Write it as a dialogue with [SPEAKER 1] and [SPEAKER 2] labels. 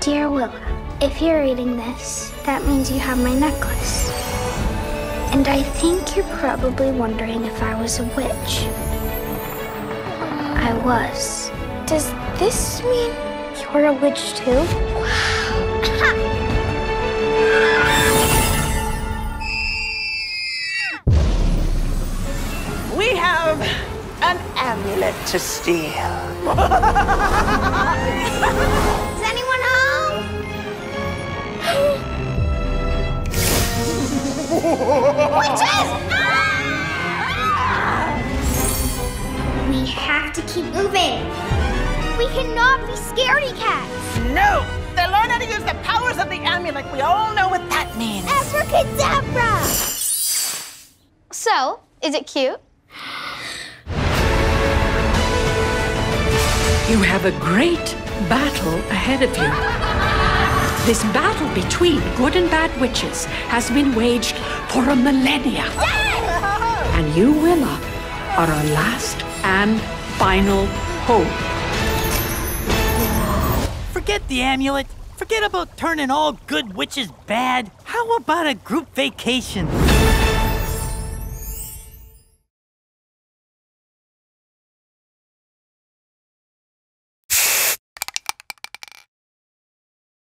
[SPEAKER 1] Dear Willa, if you're reading this, that means you have my necklace. And I think you're probably wondering if I was a witch. I was. Does this mean you're a witch too?
[SPEAKER 2] We have an amulet to steal.
[SPEAKER 1] Is anyone home? Witches! We have to keep moving. We cannot be scaredy cats.
[SPEAKER 2] No! They learn how to use the powers of the amulet. We all know what that means.
[SPEAKER 1] Abracadabra!
[SPEAKER 3] So, is it cute?
[SPEAKER 4] You have a great battle ahead of you. This battle between good and bad witches has been waged for a millennia.
[SPEAKER 1] Yes!
[SPEAKER 4] And you, Willa, are our last and final hope.
[SPEAKER 5] Forget the amulet. Forget about turning all good witches bad. How about a group vacation?